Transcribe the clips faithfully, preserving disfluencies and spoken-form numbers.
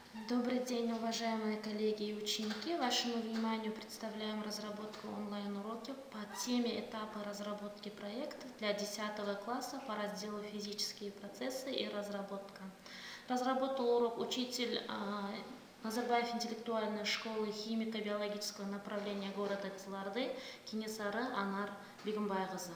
Добрый день, уважаемые коллеги и ученики. Вашему вниманию представляем разработку онлайн-уроки по теме этапы разработки проекта для десятого класса по разделу «Физические процессы и разработка». Разработал урок учитель а, Назарбаев интеллектуальной школы химико-биологического направления города Кызылорды Кенесары Анар Бегимбайқызы.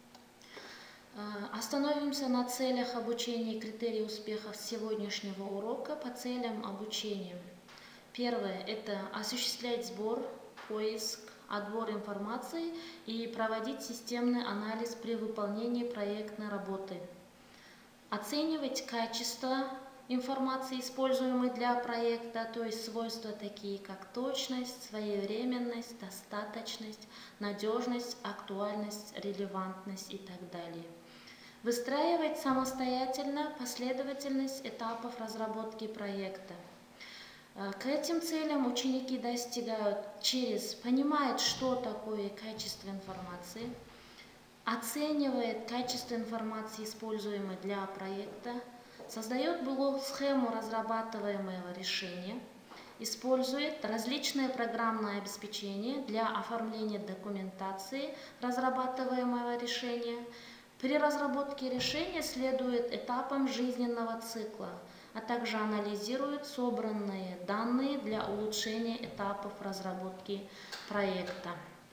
Остановимся на целях обучения и критерии успеха сегодняшнего урока по целям обучения. Первое – это осуществлять сбор, поиск, отбор информации и проводить системный анализ при выполнении проектной работы. Оценивать качество информации, используемой для проекта, то есть свойства такие, как точность, своевременность, достаточность, надежность, актуальность, релевантность и так далее. Выстраивать самостоятельно последовательность этапов разработки проекта. К этим целям ученики достигают через понимает, что такое качество информации, оценивает качество информации, используемой для проекта, создает блок-схему разрабатываемого решения, использует различные программное обеспечение для оформления документации разрабатываемого решения. При разработке решения следует этапам жизненного цикла, а также анализирует собранные данные для улучшения этапов разработки проекта.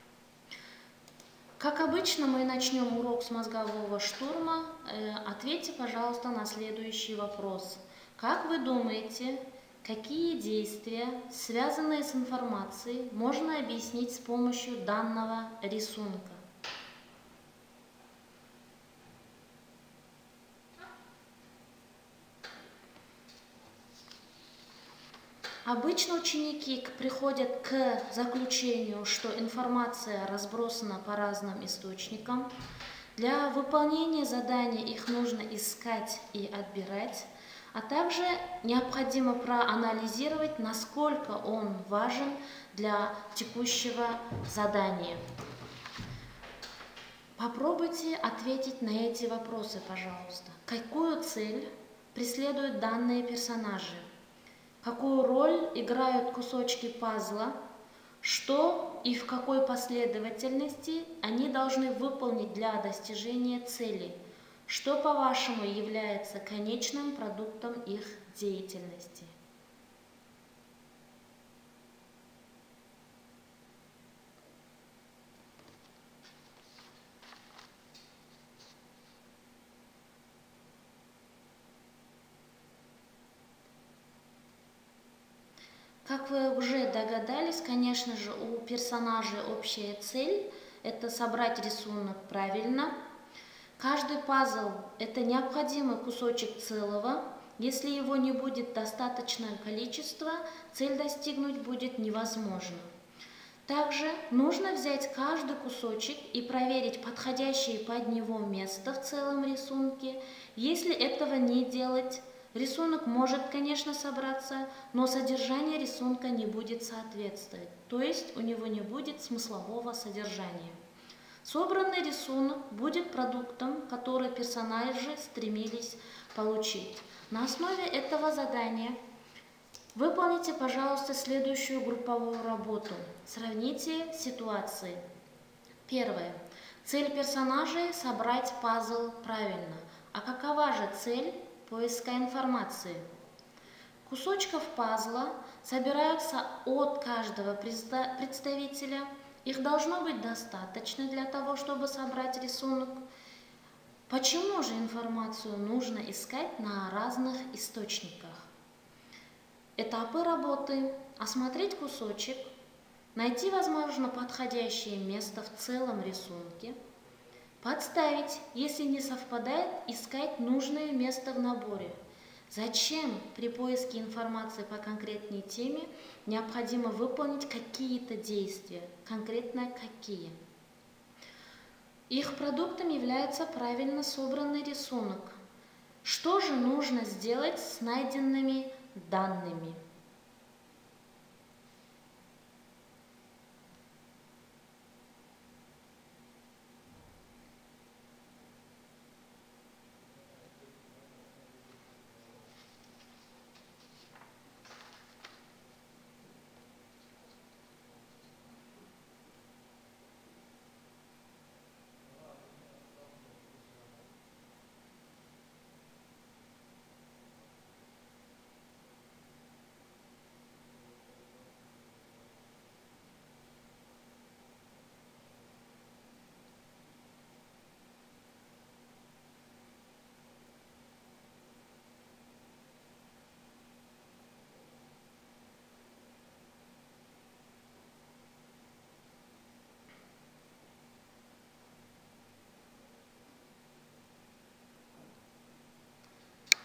Как обычно, мы начнем урок с мозгового штурма. Ответьте, пожалуйста, на следующий вопрос. Как вы думаете, какие действия, связанные с информацией, можно объяснить с помощью данного рисунка? Обычно ученики приходят к заключению, что информация разбросана по разным источникам. Для выполнения задания их нужно искать и отбирать, а также необходимо проанализировать, насколько он важен для текущего задания. Попробуйте ответить на эти вопросы, пожалуйста. Какую цель преследуют данные персонажи? Какую роль играют кусочки пазла, что и в какой последовательности они должны выполнить для достижения цели, что, по-вашему, является конечным продуктом их деятельности. Как вы уже догадались, конечно же, у персонажей общая цель – это собрать рисунок правильно. Каждый пазл – это необходимый кусочек целого. Если его не будет достаточное количество, цель достигнуть будет невозможно. Также нужно взять каждый кусочек и проверить подходящее под него место в целом рисунке. Если этого не делать, рисунок может, конечно, собраться, но содержание рисунка не будет соответствовать, то есть у него не будет смыслового содержания. Собранный рисунок будет продуктом, который персонажи стремились получить. На основе этого задания выполните, пожалуйста, следующую групповую работу. Сравните ситуации. Первое. Цель персонажей – собрать пазл правильно. А какова же цель поиска информации? Кусочков пазла собираются от каждого представителя. Их должно быть достаточно для того, чтобы собрать рисунок. Почему же информацию нужно искать на разных источниках? Этапы работы. Осмотреть кусочек, найти, возможно, подходящее место в целом рисунке, подставить, если не совпадает, искать нужное место в наборе. Зачем при поиске информации по конкретной теме необходимо выполнить какие-то действия, конкретно какие? Их продуктом является правильно собранный рисунок. Что же нужно сделать с найденными данными?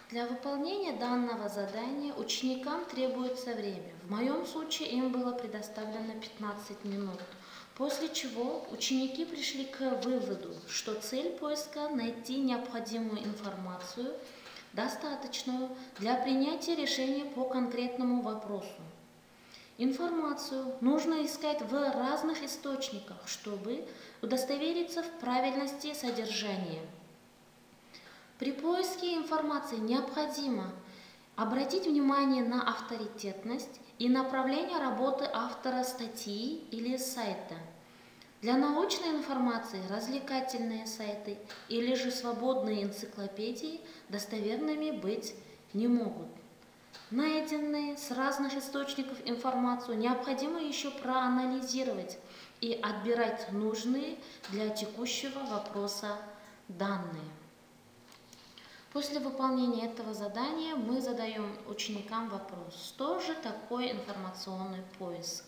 Для выполнения данного задания ученикам требуется время. В моем случае им было предоставлено пятнадцать минут. После чего ученики пришли к выводу, что цель поиска – найти необходимую информацию, достаточную для принятия решения по конкретному вопросу. Информацию нужно искать в разных источниках, чтобы удостовериться в правильности содержания. При поиске информации необходимо обратить внимание на авторитетность и направление работы автора статьи или сайта. Для научной информации развлекательные сайты или же свободные энциклопедии достоверными быть не могут. Найденные с разных источников информацию необходимо еще проанализировать и отбирать нужные для текущего вопроса данные. После выполнения этого задания мы задаем ученикам вопрос, что же такое информационный поиск.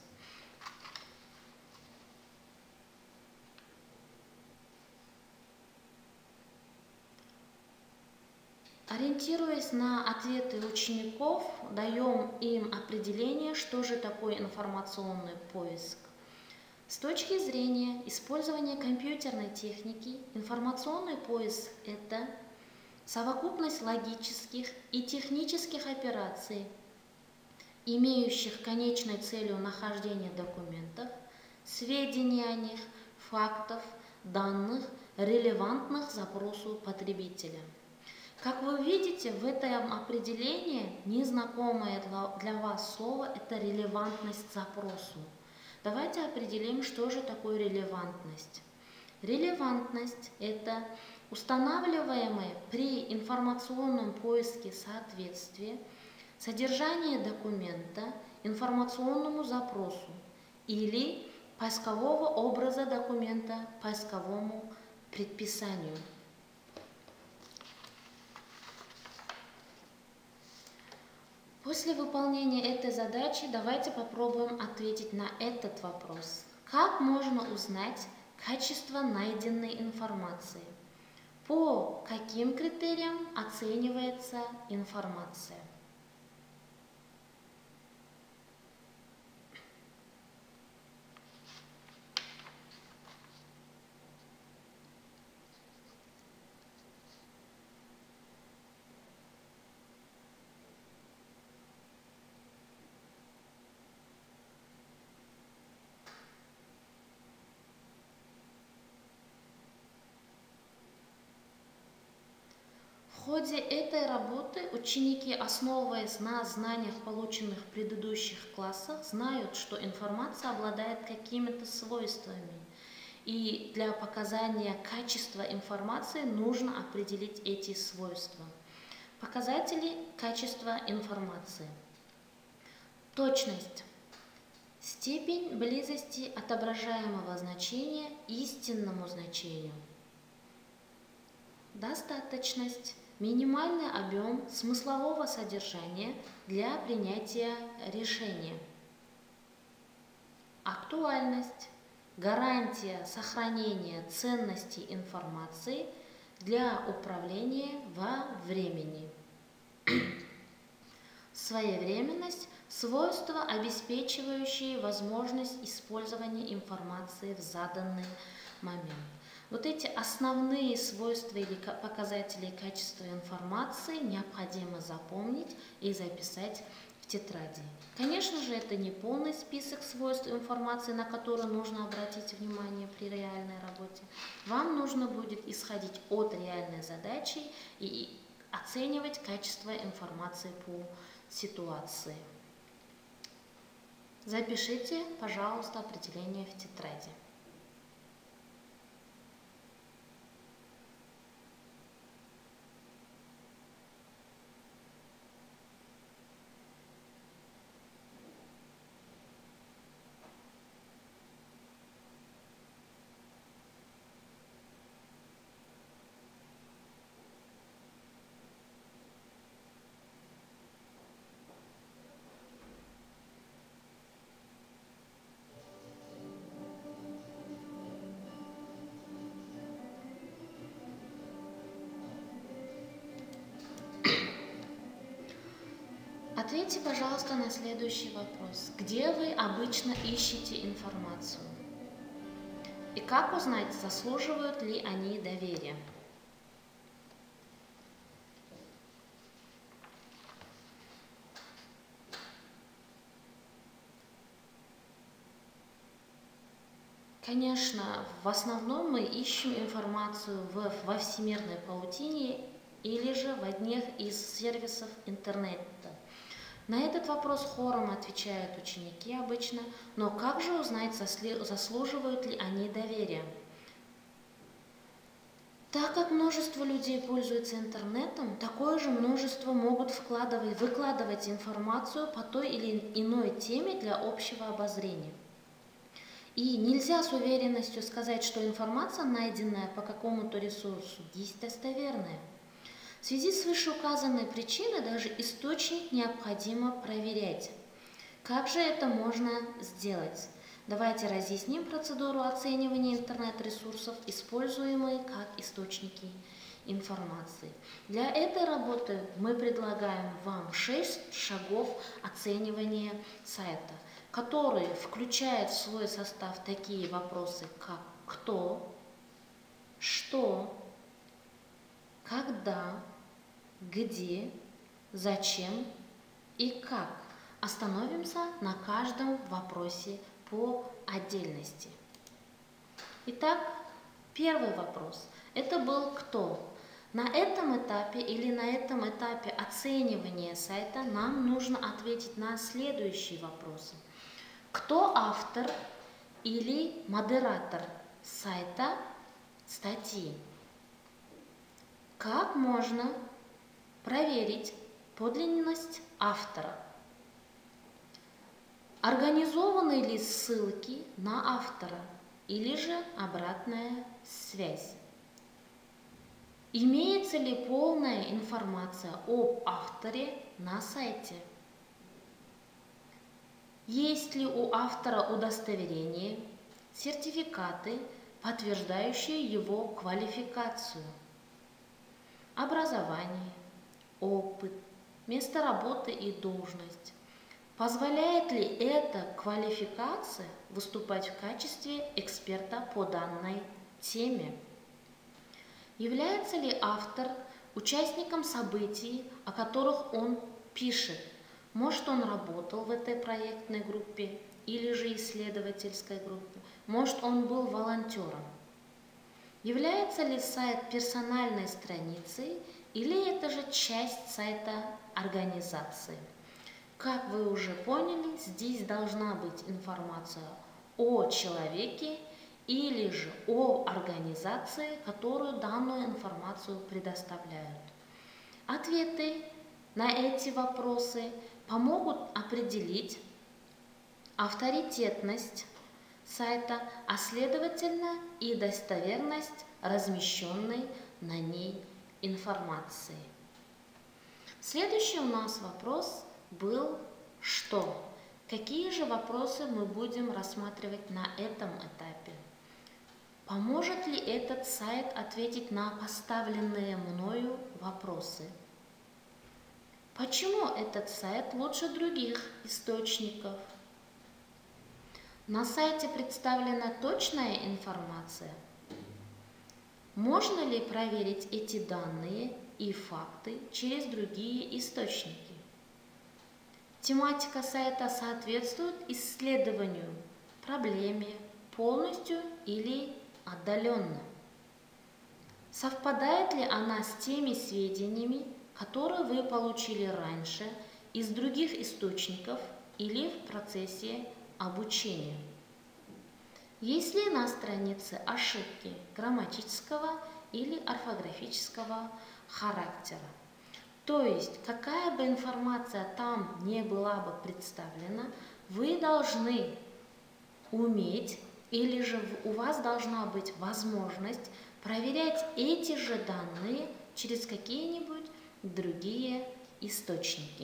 Ориентируясь на ответы учеников, даем им определение, что же такое информационный поиск. С точки зрения использования компьютерной техники, информационный поиск – это совокупность логических и технических операций, имеющих конечной целью нахождение документов, сведений о них, фактов, данных, релевантных запросу потребителя. Как вы видите, в этом определении незнакомое для вас слово – это релевантность запросу. Давайте определим, что же такое релевантность. Релевантность – это устанавливаемое при информационном поиске соответствие содержания документа информационному запросу или поискового образа документа поисковому предписанию. После выполнения этой задачи давайте попробуем ответить на этот вопрос. Как можно узнать качество найденной информации? По каким критериям оценивается информация? В ходе этой работы ученики, основываясь на знаниях, полученных в предыдущих классах, знают, что информация обладает какими-то свойствами. И для показания качества информации нужно определить эти свойства. Показатели качества информации. Точность. Степень близости отображаемого значения к истинному значению. Достаточность. Минимальный объем смыслового содержания для принятия решения. Актуальность. Гарантия сохранения ценности информации для управления во времени. Своевременность. Свойства, обеспечивающие возможность использования информации в заданный момент. Вот эти основные свойства или показатели качества информации необходимо запомнить и записать в тетради. Конечно же, это не полный список свойств информации, на которые нужно обратить внимание при реальной работе. Вам нужно будет исходить от реальной задачи и оценивать качество информации по ситуации. Запишите, пожалуйста, определение в тетради. Ответьте, пожалуйста, на следующий вопрос. Где вы обычно ищете информацию? И как узнать, заслуживают ли они доверия? Конечно, в основном мы ищем информацию в, во всемирной паутине или же в одних из сервисов интернета. На этот вопрос хором отвечают ученики обычно, но как же узнать, заслуживают ли они доверия? Так как множество людей пользуются интернетом, такое же множество могут вкладывать, выкладывать информацию по той или иной теме для общего обозрения. И нельзя с уверенностью сказать, что информация, найденная по какому-то ресурсу, есть достоверная. В связи с вышеуказанной причиной даже источник необходимо проверять. Как же это можно сделать? Давайте разъясним процедуру оценивания интернет-ресурсов, используемые как источники информации. Для этой работы мы предлагаем вам шесть шагов оценивания сайта, которые включают в свой состав такие вопросы, как кто, что, когда, где, зачем и как. Остановимся на каждом вопросе по отдельности. Итак, первый вопрос. Это был кто? На этом этапе или на этом этапе оценивания сайта нам нужно ответить на следующие вопросы. Кто автор или модератор сайта статьи? Как можно проверить подлинность автора? Организованы ли ссылки на автора или же обратная связь? Имеется ли полная информация об авторе на сайте? Есть ли у автора удостоверения, сертификаты, подтверждающие его квалификацию, образование, опыт, место работы и должность? Позволяет ли эта квалификация выступать в качестве эксперта по данной теме? Является ли автор участником событий, о которых он пишет? Может, он работал в этой проектной группе или же исследовательской группе? Может, он был волонтером? Является ли сайт персональной страницей или это же часть сайта организации? Как вы уже поняли, здесь должна быть информация о человеке или же о организации, которую данную информацию предоставляют. Ответы на эти вопросы помогут определить авторитетность сайта, а следовательно и достоверность размещенной на ней информации. Следующий у нас вопрос был «что?». Какие же вопросы мы будем рассматривать на этом этапе? Поможет ли этот сайт ответить на поставленные мною вопросы? Почему этот сайт лучше других источников? На сайте представлена точная информация? Можно ли проверить эти данные и факты через другие источники? Тематика сайта соответствует исследованию, проблеме, полностью или отдаленно? Совпадает ли она с теми сведениями, которые вы получили раньше из других источников или в процессе обучения? Есть ли на странице ошибки грамматического или орфографического характера? То есть, какая бы информация там не была бы представлена, вы должны уметь или же у вас должна быть возможность проверять эти же данные через какие-нибудь другие источники.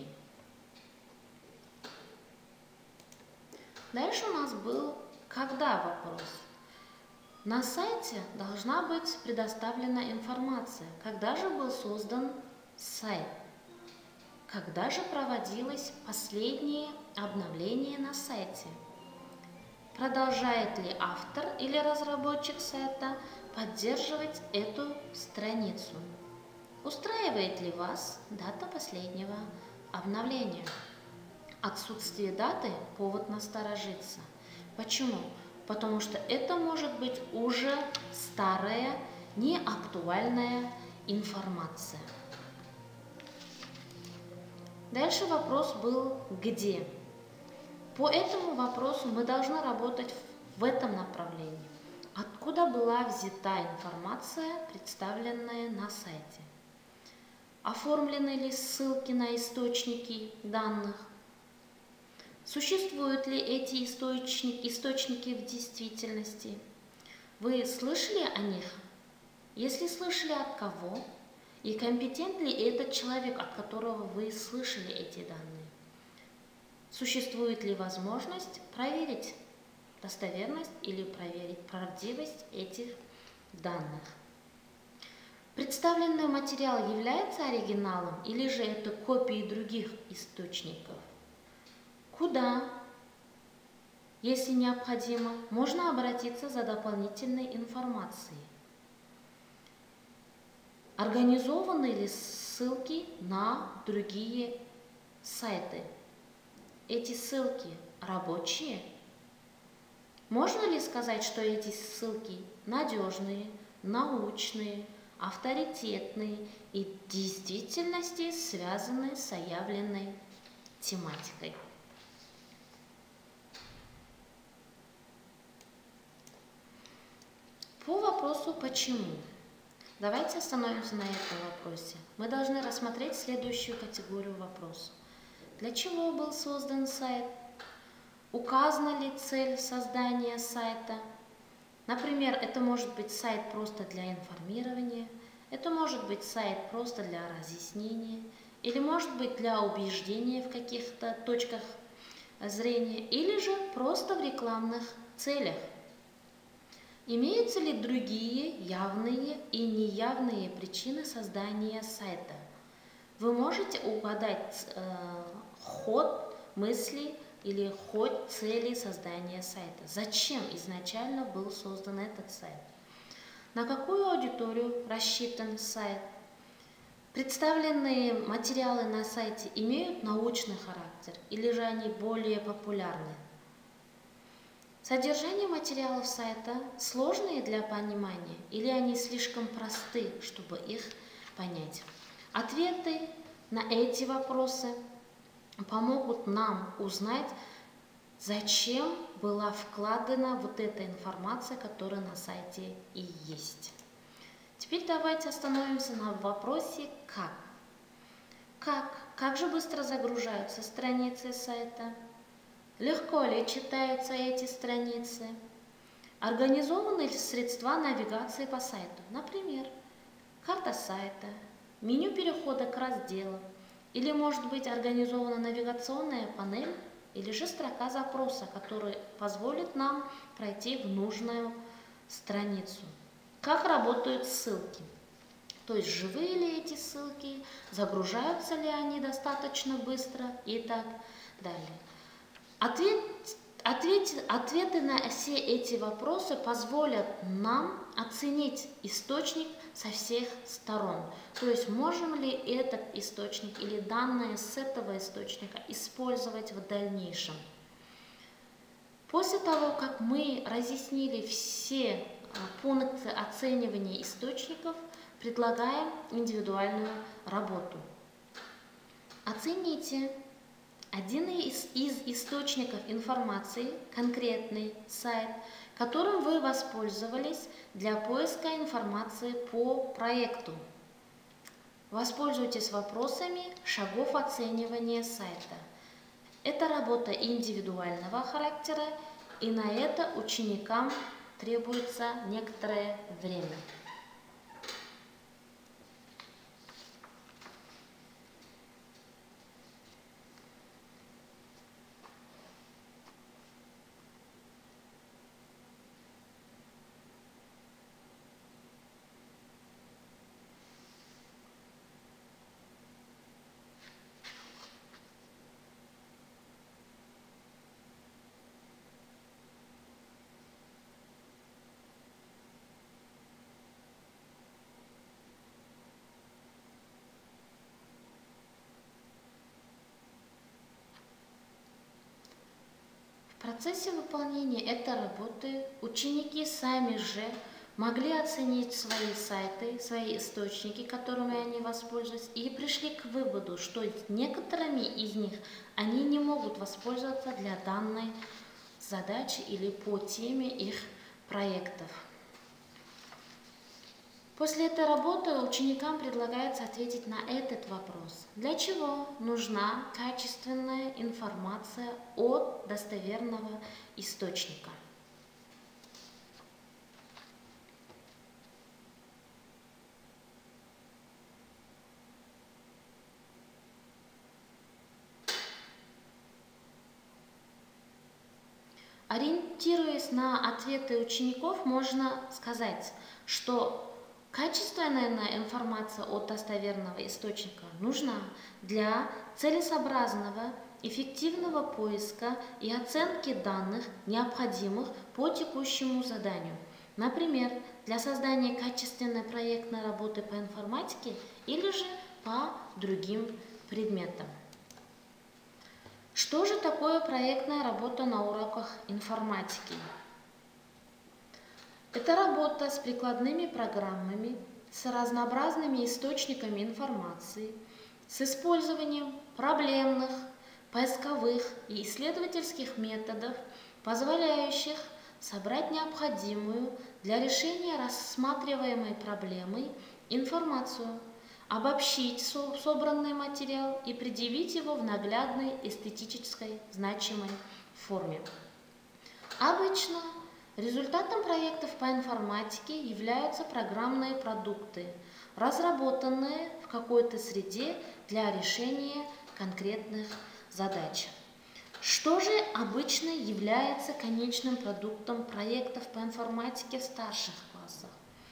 Дальше у нас был «когда» вопрос. На сайте должна быть предоставлена информация, когда же был создан сайт. когда же проводилось последнее обновление на сайте? Продолжает ли автор или разработчик сайта поддерживать эту страницу? Устраивает ли вас дата последнего обновления? Отсутствие даты – повод насторожиться. Почему? Потому что это может быть уже старая, неактуальная информация. Дальше вопрос был «где?». По этому вопросу мы должны работать в этом направлении. Откуда была взята информация, представленная на сайте? Оформлены ли ссылки на источники данных? Существуют ли эти источники, источники в действительности? Вы слышали о них? Если слышали, от кого? И компетентен ли этот человек, от которого вы слышали эти данные? Существует ли возможность проверить достоверность или проверить правдивость этих данных? Представленный материал является оригиналом или же это копии других источников? Куда, если необходимо, можно обратиться за дополнительной информацией? Организованы ли ссылки на другие сайты? Эти ссылки рабочие? Можно ли сказать, что эти ссылки надежные, научные, авторитетные и в действительности связаны с заявленной тематикой? По вопросу «почему?». Давайте остановимся на этом вопросе. Мы должны рассмотреть следующую категорию вопросов. Для чего был создан сайт? Указана ли цель создания сайта? Например, это может быть сайт просто для информирования, это может быть сайт просто для разъяснения, или может быть для убеждения в каких-то точках зрения, или же просто в рекламных целях. Имеются ли другие явные и неявные причины создания сайта? Вы можете угадать э, ход мысли или ход цели создания сайта. Зачем изначально был создан этот сайт? На какую аудиторию рассчитан сайт? Представленные материалы на сайте имеют научный характер или же они более популярны? Содержание материалов сайта сложные для понимания или они слишком просты, чтобы их понять? Ответы на эти вопросы помогут нам узнать, зачем была вкладена вот эта информация, которая на сайте и есть. Теперь давайте остановимся на вопросе «как?». Как? Как же быстро загружаются страницы сайта? Легко ли читаются эти страницы? Организованы ли средства навигации по сайту? Например, карта сайта, меню перехода к разделам, или может быть организована навигационная панель, или же строка запроса, которая позволит нам пройти в нужную страницу. Как работают ссылки? То есть живые ли эти ссылки, загружаются ли они достаточно быстро и так далее. Ответ, ответ, ответы на все эти вопросы позволят нам оценить источник со всех сторон. То есть можем ли этот источник или данные с этого источника использовать в дальнейшем. После того, как мы разъяснили все пункты оценивания источников, предлагаем индивидуальную работу. Оцените один из, из источников информации, конкретный сайт, которым вы воспользовались для поиска информации по проекту. Воспользуйтесь вопросами шагов оценивания сайта. Это работа индивидуального характера, и на это ученикам требуется некоторое время. процессе выполнения этой работы ученики сами же могли оценить свои сайты, свои источники, которыми они воспользуются, и пришли к выводу, что некоторыми из них они не могут воспользоваться для данной задачи или по теме их проектов. После этой работы ученикам предлагается ответить на этот вопрос. Для чего нужна качественная информация от достоверного источника? Ориентируясь на ответы учеников, можно сказать, что качественная информация от достоверного источника нужна для целесообразного, эффективного поиска и оценки данных, необходимых по текущему заданию. Например, для создания качественной проектной работы по информатике или же по другим предметам. Что же такое проектная работа на уроках информатики? Это работа с прикладными программами, с разнообразными источниками информации, с использованием проблемных, поисковых и исследовательских методов, позволяющих собрать необходимую для решения рассматриваемой проблемы информацию, обобщить собранный материал и предъявить его в наглядной, эстетической, значимой форме. Обычно результатом проектов по информатике являются программные продукты, разработанные в какой-то среде для решения конкретных задач. Что же обычно является конечным продуктом проектов по информатике в старших классах?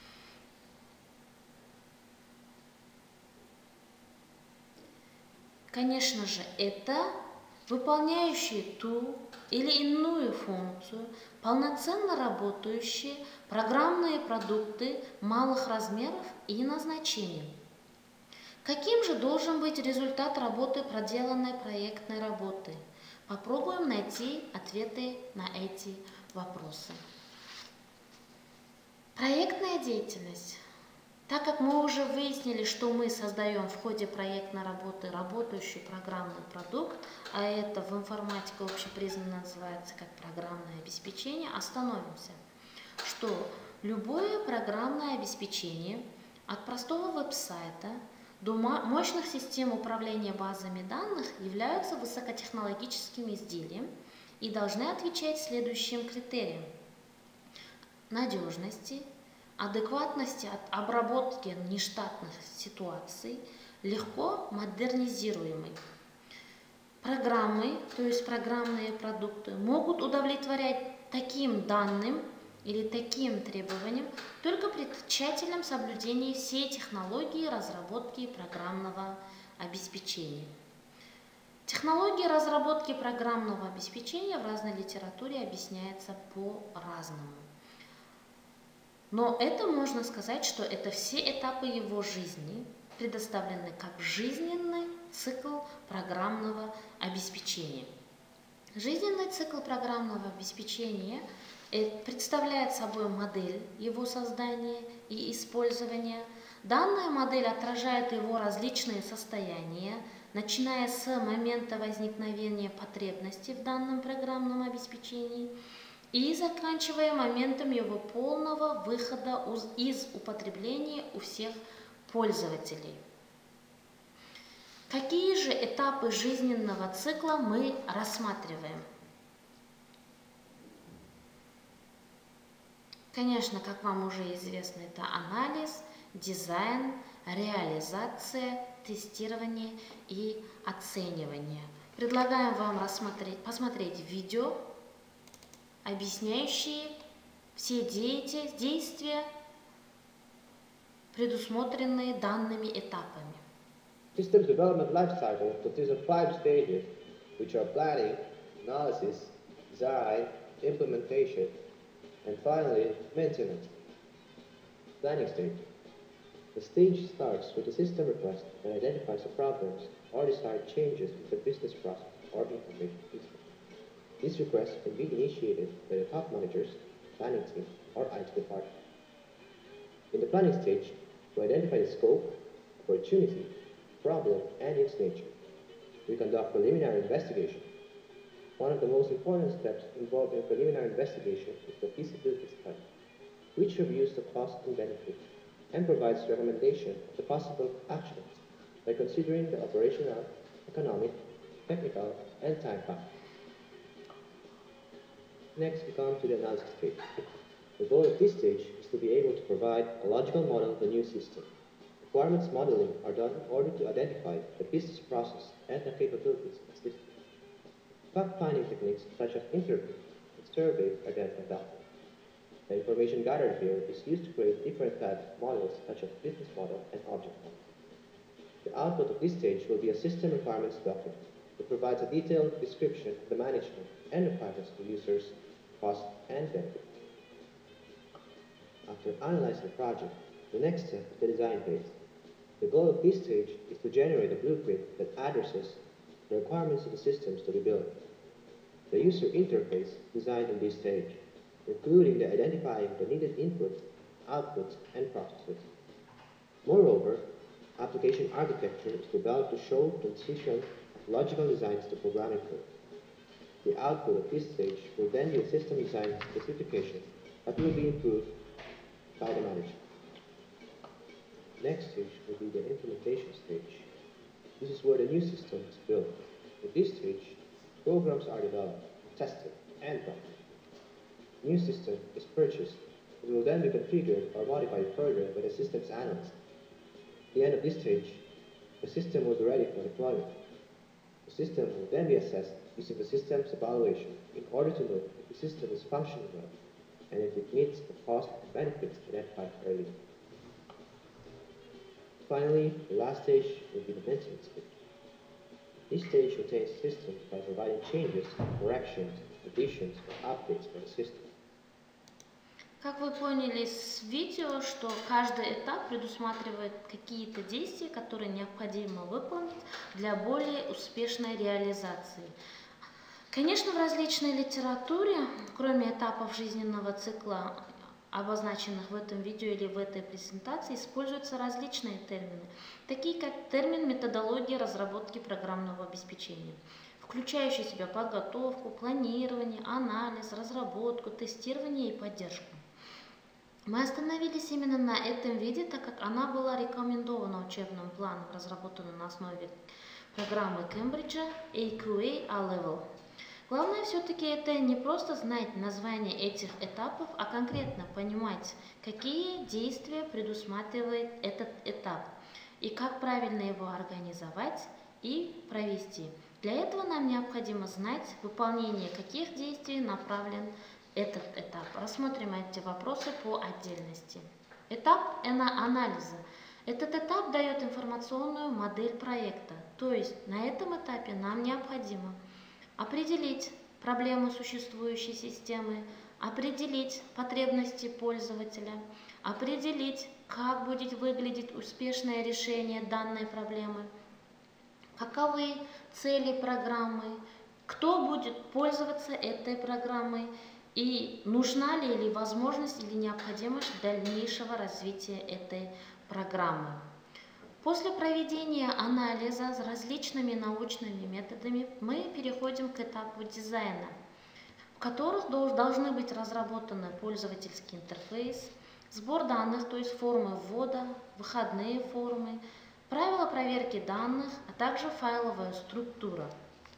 Конечно же, это выполняющие ту или иную функцию, полноценно работающие программные продукты малых размеров и назначений. Каким же должен быть результат работы проделанной проектной работы? Попробуем найти ответы на эти вопросы. Проектная деятельность. Так как мы уже выяснили, что мы создаем в ходе проектной работы работающий программный продукт, а это в информатике общепризнанно называется как программное обеспечение, остановимся, что любое программное обеспечение от простого веб-сайта до мощных систем управления базами данных являются высокотехнологическим изделием и должны отвечать следующим критериям: надежности, адекватности от обработки нештатных ситуаций, легко модернизируемый. Программы, то есть программные продукты, могут удовлетворять таким данным или таким требованиям только при тщательном соблюдении всей технологии разработки программного обеспечения. Технология разработки программного обеспечения в разной литературе объясняется по-разному. Но это можно сказать, что это все этапы его жизни, предоставлены как жизненный цикл программного обеспечения. Жизненный цикл программного обеспечения представляет собой модель его создания и использования. Данная модель отражает его различные состояния, начиная с момента возникновения потребности в данном программном обеспечении и заканчивая моментом его полного выхода из употребления у всех пользователей. Какие же этапы жизненного цикла мы рассматриваем? Конечно, как вам уже известно, это анализ, дизайн, реализация, тестирование и оценивание. Предлагаем вам рассмотреть, посмотреть видео, объясняющие все действия, предусмотренные данными этапами. System development life cycle consists of five stages, which are planning, analysis, design, implementation, and finally, maintenance. Planning stage. The stage starts with a system request that identifies the problems or desired changes to the business process or information system. This request can be initiated by the top managers, planning team, or I T department. In the planning stage, to identify the scope, opportunity, problem, and its nature, we conduct preliminary investigation. One of the most important steps involved in preliminary investigation is the feasibility study, which reviews the cost and benefits and provides recommendation of the possible actions by considering the operational, economic, technical, and time factors. Next, we come to the analysis stage. The goal of this stage is to be able to provide a logical model of the new system. Requirements modeling are done in order to identify the business process and the capabilities of the system. Fact-finding techniques such as interview and survey are then adopted. The information gathered here is used to create different types of models such as business model and object model. The output of this stage will be a system requirements document that provides a detailed description of the management and requirements for users, cost, and benefit. After analyzing the project, the next step is the design phase. The goal of this stage is to generate a blueprint that addresses the requirements of the systems to be built. The user interface is designed in this stage, including the identifying the needed inputs, outputs, and processes. Moreover, application architecture is developed to show transition of logical designs to programming code. The output of this stage will then be a system design specification that will be improved by the manager. Next stage will be the implementation stage. This is where the new system is built. At this stage, programs are developed, tested, and run. The new system is purchased. It will then be configured or modified further by the systems analyst. At the end of this stage, the system will be ready for deployment. The system will then be assessed using the system's evaluation in order to know if the system is functioning well and if it meets the cost and benefits identified earlier. Finally, the last stage will be the maintenance stage. This stage maintains systems by providing changes, corrections, additions, or updates for the system. Как вы поняли с видео, что каждый этап предусматривает какие-то действия, которые необходимо выполнить для более успешной реализации. Конечно, в различной литературе, кроме этапов жизненного цикла, обозначенных в этом видео или в этой презентации, используются различные термины, такие как термин методологии разработки программного обеспечения, включающий в себя подготовку, планирование, анализ, разработку, тестирование и поддержку. Мы остановились именно на этом виде, так как она была рекомендована учебным планом, разработанным на основе программы Кембриджа эй кью эй A-Level. Главное все-таки это не просто знать название этих этапов, а конкретно понимать, какие действия предусматривает этот этап и как правильно его организовать и провести. Для этого нам необходимо знать, выполнение каких действий направлен этот этап. Рассмотрим эти вопросы по отдельности. Этап анализа. Этот этап дает информационную модель проекта, то есть на этом этапе нам необходимо определить проблемы существующей системы, определить потребности пользователя, определить, как будет выглядеть успешное решение данной проблемы, каковы цели программы, кто будет пользоваться этой программой и нужна ли или возможность или необходимость дальнейшего развития этой программы. После проведения анализа с различными научными методами мы переходим к этапу дизайна, в которых должны быть разработаны пользовательский интерфейс, сбор данных, то есть формы ввода, выходные формы, правила проверки данных, а также файловая структура.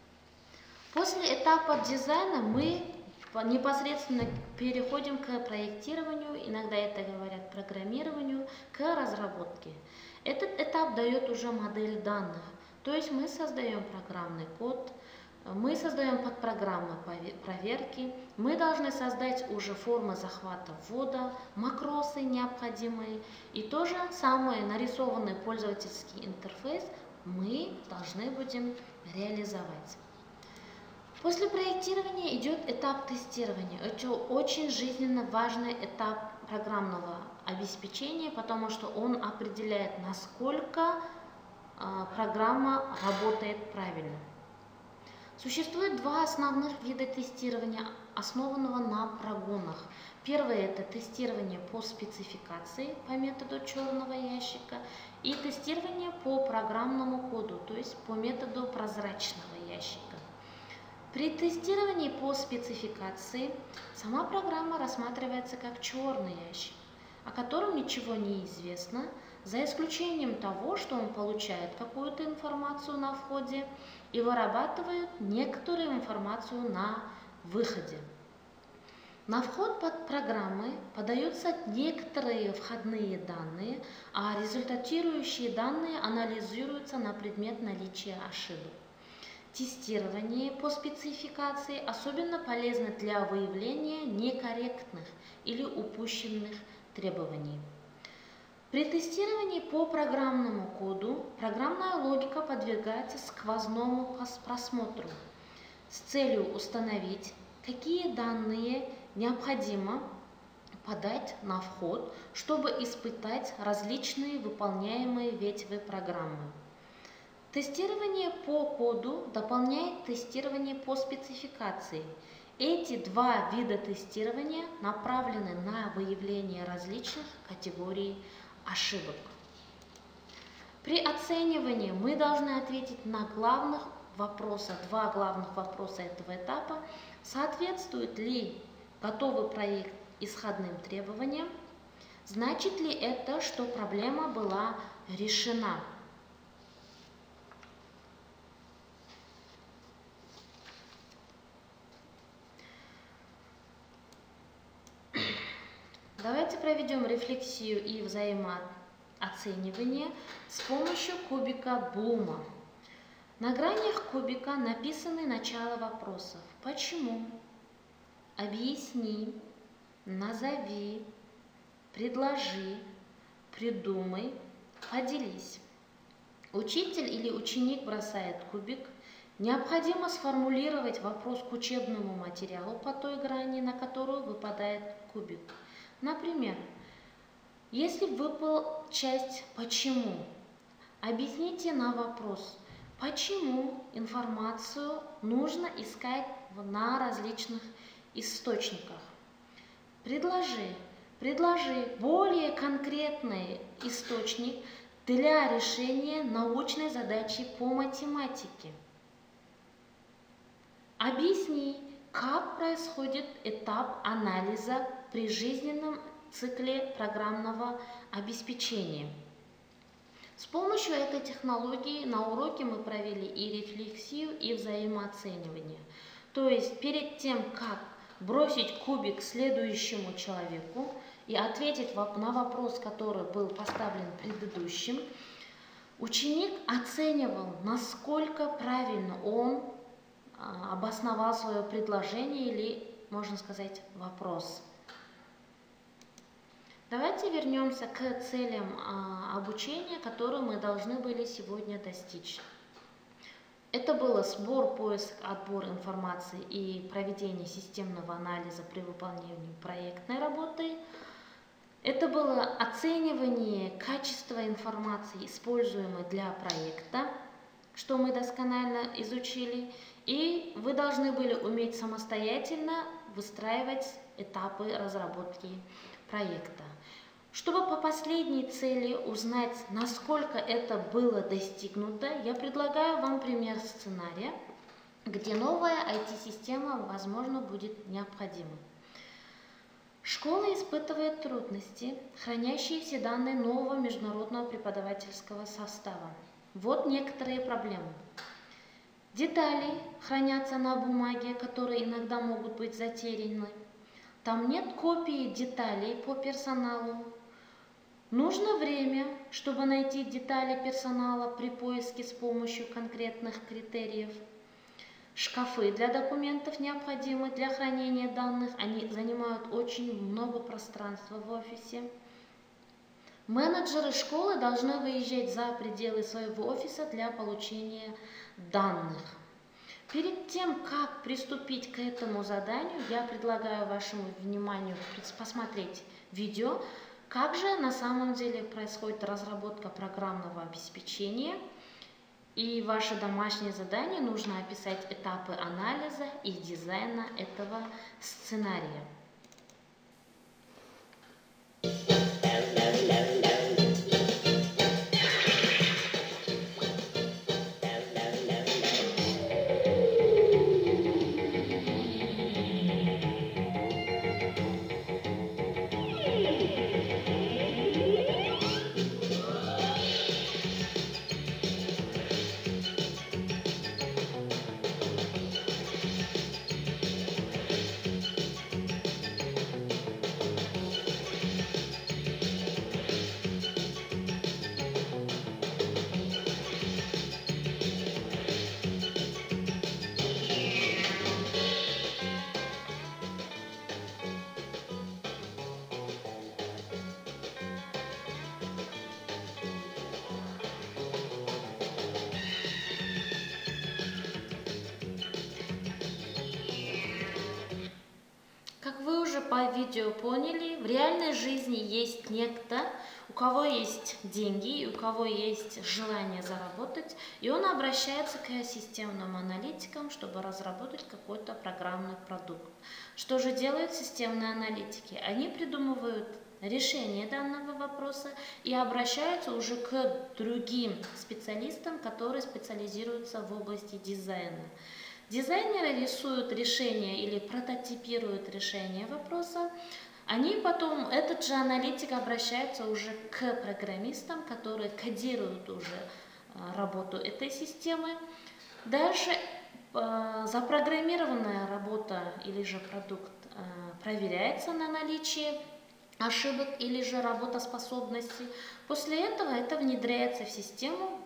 После этапа дизайна мы непосредственно переходим к проектированию, иногда это говорят программированию, к разработке. Этот этап дает уже модель данных, то есть мы создаем программный код, мы создаем подпрограммы проверки, мы должны создать уже формы захвата ввода, макросы необходимые, и то же самое нарисованный пользовательский интерфейс мы должны будем реализовать. После проектирования идет этап тестирования. Это очень жизненно важный этап программного обеспечения, потому что он определяет, насколько программа работает правильно. Существует два основных вида тестирования, основанного на прогонах. Первое – это тестирование по спецификации по методу черного ящика и тестирование по программному коду, то есть по методу прозрачного ящика. При тестировании по спецификации сама программа рассматривается как черный ящик, о котором ничего не известно, за исключением того, что он получает какую-то информацию на входе и вырабатывает некоторую информацию на выходе. На вход под программы подаются некоторые входные данные, а результатирующие данные анализируются на предмет наличия ошибок. Тестирование по спецификации особенно полезно для выявления некорректных или упущенных требований. При тестировании по программному коду программная логика подвергается сквозному просмотру с целью установить, какие данные необходимо подать на вход, чтобы испытать различные выполняемые ветви программы. Тестирование по коду дополняет тестирование по спецификации. Эти два вида тестирования направлены на выявление различных категорий ошибок. При оценивании мы должны ответить на главных вопросах, два главных вопроса этого этапа: соответствует ли готовый проект исходным требованиям, значит ли это, что проблема была решена. Давайте проведем рефлексию и взаимооценивание с помощью кубика Блума. На гранях кубика написаны начала вопросов: почему, объясни, назови, предложи, придумай, поделись. Учитель или ученик бросает кубик. Необходимо сформулировать вопрос к учебному материалу по той грани, на которую выпадает кубик. Например, если выпал часть «почему», объясните на вопрос, почему информацию нужно искать на различных источниках. Предложи, предложи более конкретный источник для решения научной задачи по математике. Объясни, как происходит этап анализа при жизненном цикле программного обеспечения. С помощью этой технологии на уроке мы провели и рефлексию, и взаимооценивание. То есть перед тем, как бросить кубик следующему человеку и ответить на вопрос, который был поставлен предыдущим, ученик оценивал, насколько правильно он обосновал свое предложение или, можно сказать, вопрос. Давайте вернемся к целям а, обучения, которые мы должны были сегодня достичь. Это было сбор, поиск, отбор информации и проведение системного анализа при выполнении проектной работы. Это было оценивание качества информации, используемой для проекта, что мы досконально изучили. И вы должны были уметь самостоятельно выстраивать этапы разработки проекта. Чтобы по последней цели узнать, насколько это было достигнуто, я предлагаю вам пример сценария, где новая ай ти-система, возможно, будет необходима. Школа испытывает трудности, хранящие все данные нового международного преподавательского состава. Вот некоторые проблемы. Детали хранятся на бумаге, которые иногда могут быть затеряны. Там нет копии деталей по персоналу. Нужно время, чтобы найти детали персонала при поиске с помощью конкретных критериев. Шкафы для документов необходимы для хранения данных. Они занимают очень много пространства в офисе. Менеджеры школы должны выезжать за пределы своего офиса для получения данных. Перед тем, как приступить к этому заданию, я предлагаю вашему вниманию посмотреть видео, как же на самом деле происходит разработка программного обеспечения И ваше домашнее задание нужно описать этапы анализа и дизайна этого сценария. Как вы уже по видео поняли, в реальной жизни есть некто, у кого есть деньги, и у кого есть желание заработать, и он обращается к системным аналитикам, чтобы разработать какой-то программный продукт. Что же делают системные аналитики? Они придумывают решение данного вопроса и обращаются уже к другим специалистам, которые специализируются в области дизайна. Дизайнеры рисуют решение или прототипируют решение вопроса. Они потом, этот же аналитик обращается уже к программистам, которые кодируют уже работу этой системы. Дальше запрограммированная работа или же продукт проверяется на наличие ошибок или же работоспособности. После этого это внедряется в систему.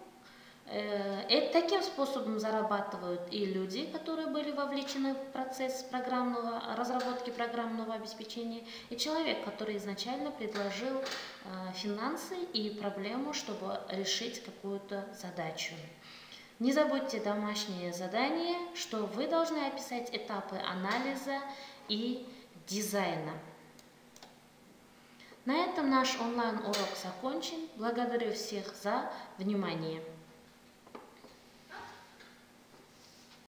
И таким способом зарабатывают и люди, которые были вовлечены в процесс программного, разработки программного обеспечения, и человек, который изначально предложил финансы и проблему, чтобы решить какую-то задачу. Не забудьте домашнее задание, что вы должны описать этапы анализа и дизайна. На этом наш онлайн-урок закончен. Благодарю всех за внимание.